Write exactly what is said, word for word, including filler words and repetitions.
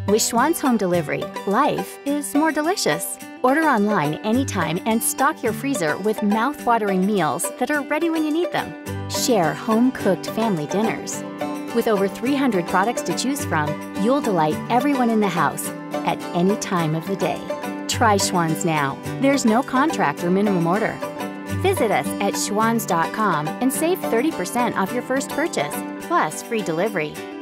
With Schwans Home Delivery, life is more delicious. Order online anytime and stock your freezer with mouth-watering meals that are ready when you need them. Share home-cooked family dinners. With over three hundred products to choose from, you'll delight everyone in the house at any time of the day. Try Schwans now. There's no contract or minimum order. Visit us at schwans dot com and save thirty percent off your first purchase, plus free delivery.